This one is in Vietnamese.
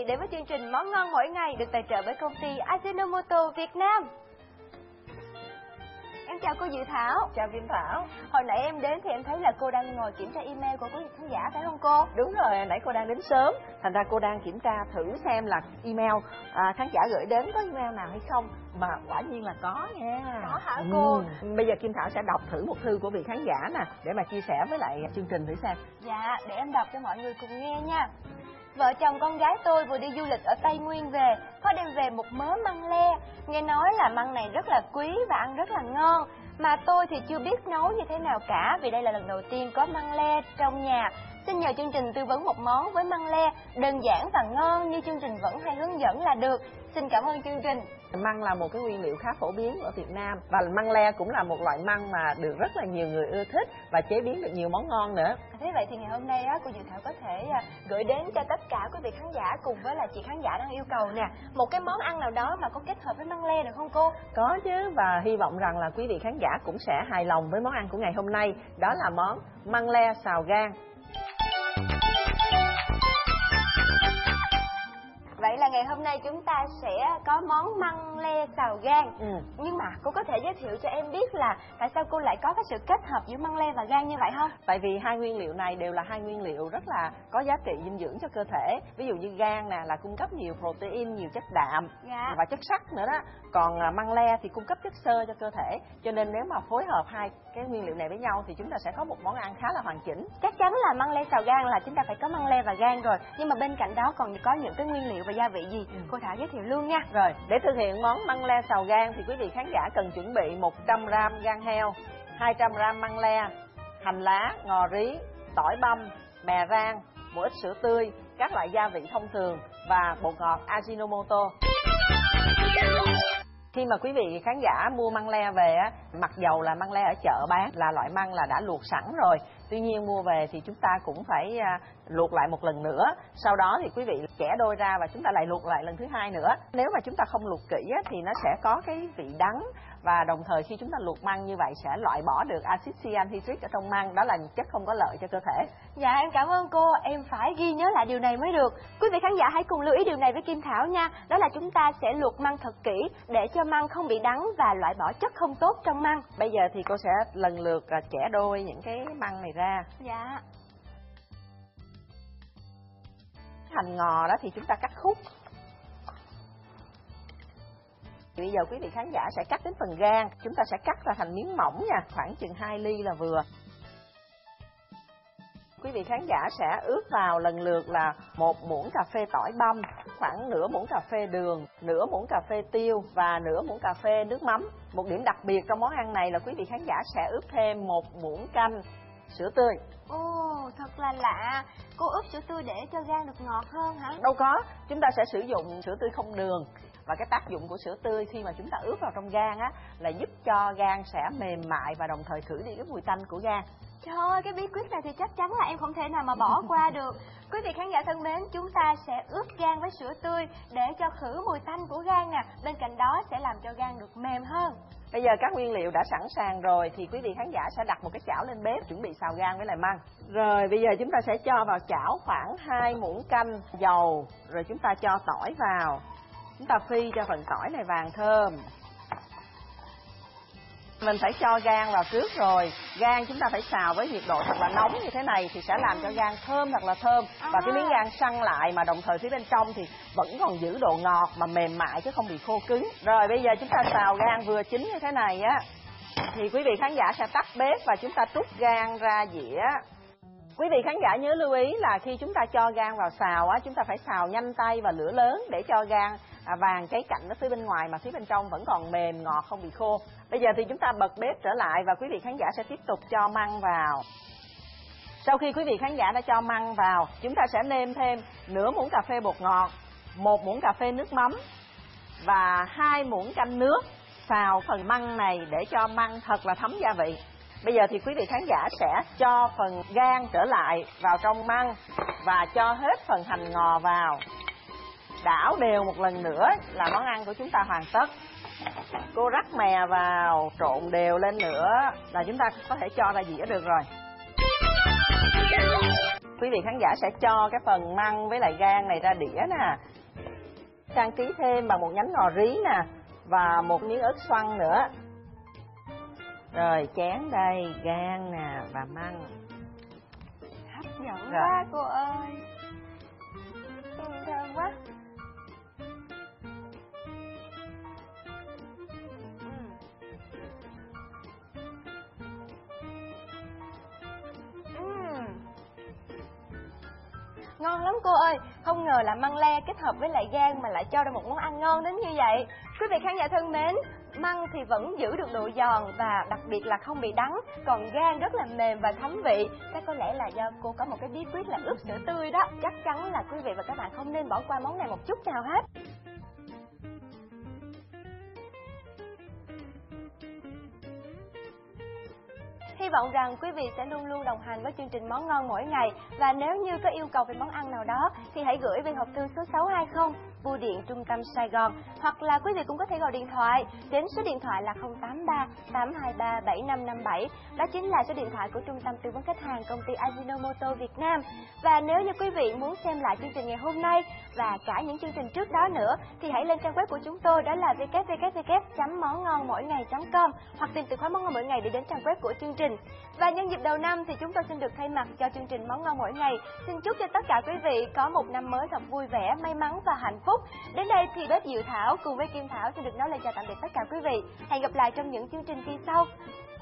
đến với chương trình Món ngon mỗi ngày được tài trợ bởi công ty Ajinomoto Việt Nam. Em chào cô Diệu Thảo. Chào Kim Thảo. Hồi nãy em đến thì em thấy là cô đang ngồi kiểm tra email của quý vị khán giả phải không cô? Đúng rồi, nãy cô đang đến sớm, thành ra cô đang kiểm tra thử xem là email khán giả gửi đến có email nào hay không. Mà quả nhiên là có nha. Có hả cô? Bây giờ Kim Thảo sẽ đọc thử một thư của vị khán giả nè, để mà chia sẻ với lại chương trình thử xem. Dạ, để em đọc cho mọi người cùng nghe nha. Vợ chồng con gái tôi vừa đi du lịch ở Tây Nguyên về, có đem về một mớ măng le. Nghe nói là măng này rất là quý và ăn rất là ngon. Mà tôi thì chưa biết nấu như thế nào cả, vì đây là lần đầu tiên có măng le trong nhà. Xin nhờ chương trình tư vấn một món với măng le đơn giản và ngon như chương trình vẫn hay hướng dẫn là được. Xin cảm ơn chương trình. Măng là một cái nguyên liệu khá phổ biến ở Việt Nam, và măng le cũng là một loại măng mà được rất là nhiều người ưa thích và chế biến được nhiều món ngon nữa. Thế vậy thì ngày hôm nay cô Diệu Thảo có thể gửi đến cho tất cả quý vị khán giả cùng với là chị khán giả đang yêu cầu nè, một cái món ăn nào đó mà có kết hợp với măng le được không cô? Có chứ, và hy vọng rằng là quý vị khán giả cũng sẽ hài lòng với món ăn của ngày hôm nay. Đó là món măng le xào gan. Vậy là ngày hôm nay chúng ta sẽ có món măng le xào gan. Nhưng mà cô có thể giới thiệu cho em biết là tại sao cô lại có cái sự kết hợp giữa măng le và gan như vậy không? Tại vì hai nguyên liệu này đều là hai nguyên liệu rất là có giá trị dinh dưỡng cho cơ thể. Ví dụ như gan nè là cung cấp nhiều protein, nhiều chất đạm và chất sắt nữa đó. Còn măng le thì cung cấp chất xơ cho cơ thể. Cho nên nếu mà phối hợp hai cái nguyên liệu này với nhau thì chúng ta sẽ có một món ăn khá là hoàn chỉnh. Chắc chắn là măng le xào gan là chúng ta phải có măng le và gan rồi. Nhưng mà bên cạnh đó còn có những cái nguyên liệu và gia vị gì? Cô Thảo giới thiệu luôn nha. Rồi, để thực hiện món măng le xào gan thì quý vị khán giả cần chuẩn bị 100g gan heo, 200g măng le, hành lá, ngò rí, tỏi băm, mè rang, một ít sữa tươi, các loại gia vị thông thường và bột ngọt Ajinomoto. Khi mà quý vị khán giả mua măng le về á, mặc dầu là măng le ở chợ bán là loại măng là đã luộc sẵn rồi, tuy nhiên mua về thì chúng ta cũng phải luộc lại một lần nữa. Sau đó thì quý vị chẻ đôi ra và chúng ta lại luộc lại lần thứ hai nữa. Nếu mà chúng ta không luộc kỹ á, thì nó sẽ có cái vị đắng, và đồng thời khi chúng ta luộc măng như vậy sẽ loại bỏ được axit cyanhydric ở trong măng, đó là những chất không có lợi cho cơ thể. Dạ em cảm ơn cô, em phải ghi nhớ lại điều này mới được. Quý vị khán giả hãy cùng lưu ý điều này với Kim Thảo nha. Đó là chúng ta sẽ luộc măng thật kỹ để cho măng không bị đắng và loại bỏ chất không tốt trong măng. Bây giờ thì cô sẽ lần lượt chẻ đôi những cái măng này ra. Dạ. Hành ngò đó thì chúng ta cắt khúc. Bây giờ quý vị khán giả sẽ cắt đến phần gan, chúng ta sẽ cắt ra thành miếng mỏng nha, khoảng chừng 2 ly là vừa. Quý vị khán giả sẽ ướp vào lần lượt là 1 muỗng cà phê tỏi băm, khoảng nửa muỗng cà phê đường, nửa muỗng cà phê tiêu và nửa muỗng cà phê nước mắm. Một điểm đặc biệt trong món ăn này là quý vị khán giả sẽ ướp thêm 1 muỗng canh sữa tươi. Ồ, thật là lạ. Cô ướp sữa tươi để cho gan được ngọt hơn hả? Đâu có, chúng ta sẽ sử dụng sữa tươi không đường. Và cái tác dụng của sữa tươi khi mà chúng ta ướp vào trong gan á là giúp cho gan sẽ mềm mại và đồng thời khử đi cái mùi tanh của gan. Trời ơi, cái bí quyết này thì chắc chắn là em không thể nào mà bỏ qua được. Quý vị khán giả thân mến, chúng ta sẽ ướp gan với sữa tươi để cho khử mùi tanh của gan nè. Bên cạnh đó sẽ làm cho gan được mềm hơn. Bây giờ các nguyên liệu đã sẵn sàng rồi thì quý vị khán giả sẽ đặt một cái chảo lên bếp chuẩn bị xào gan với lại măng. Rồi bây giờ chúng ta sẽ cho vào chảo khoảng 2 muỗng canh dầu, rồi chúng ta cho tỏi vào. Chúng ta phi cho phần tỏi này vàng thơm. Mình phải cho gan vào trước rồi. Gan chúng ta phải xào với nhiệt độ thật là nóng như thế này thì sẽ làm cho gan thơm thật là thơm. Và cái miếng gan săn lại mà đồng thời phía bên trong thì vẫn còn giữ độ ngọt mà mềm mại chứ không bị khô cứng. Rồi bây giờ chúng ta xào gan vừa chín như thế này á thì quý vị khán giả sẽ tắt bếp và chúng ta trút gan ra dĩa. Quý vị khán giả nhớ lưu ý là khi chúng ta cho gan vào xào á, chúng ta phải xào nhanh tay và lửa lớn để cho gan vàng cháy cạnh ở phía bên ngoài mà phía bên trong vẫn còn mềm ngọt không bị khô. Bây giờ thì chúng ta bật bếp trở lại và quý vị khán giả sẽ tiếp tục cho măng vào. Sau khi quý vị khán giả đã cho măng vào, chúng ta sẽ nêm thêm nửa muỗng cà phê bột ngọt, 1 muỗng cà phê nước mắm và 2 muỗng canh nước. Xào phần măng này để cho măng thật là thấm gia vị. Bây giờ thì quý vị khán giả sẽ cho phần gan trở lại vào trong măng và cho hết phần hành ngò vào. Đảo đều một lần nữa là món ăn của chúng ta hoàn tất. Cô rắc mè vào, trộn đều lên nữa là chúng ta có thể cho ra dĩa được rồi. Quý vị khán giả sẽ cho cái phần măng với lại gan này ra đĩa nè. trang trí thêm bằng một nhánh ngò rí nè, và một miếng ớt xoăn nữa. Rồi chén đây, gan nè và măng. Hấp dẫn quá cô ơi. Thơm quá. Ngon lắm cô ơi, không ngờ là măng le kết hợp với lại gan mà lại cho ra một món ăn ngon đến như vậy. Quý vị khán giả thân mến, măng thì vẫn giữ được độ giòn và đặc biệt là không bị đắng, còn gan rất là mềm và thấm vị. Chắc có lẽ là do cô có một cái bí quyết là ướp sữa tươi đó. Chắc chắn là quý vị và các bạn không nên bỏ qua món này một chút nào hết. Hy vọng rằng quý vị sẽ luôn luôn đồng hành với chương trình Món Ngon Mỗi Ngày. Và nếu như có yêu cầu về món ăn nào đó thì hãy gửi về hộp thư số 620 Bưu điện Trung tâm Sài Gòn. Hoặc là quý vị cũng có thể gọi điện thoại đến số điện thoại là 083 823 7557. Đó chính là số điện thoại của Trung tâm Tư vấn Khách hàng Công ty Ajinomoto Việt Nam. Và nếu như quý vị muốn xem lại chương trình ngày hôm nay và cả những chương trình trước đó nữa thì hãy lên trang web của chúng tôi, đó là www.mongnonmoinhay.com, hoặc tìm từ khóa Món Ngon Mỗi Ngày để đến trang web của chương trình. Và nhân dịp đầu năm thì chúng tôi xin được thay mặt cho chương trình Món Ngon Mỗi Ngày xin chúc cho tất cả quý vị có một năm mới thật vui vẻ, may mắn và hạnh phúc. Đến đây thì bếp Diệu Thảo cùng với Kim Thảo xin được nói lời chào tạm biệt tất cả quý vị. Hẹn gặp lại trong những chương trình kỳ sau.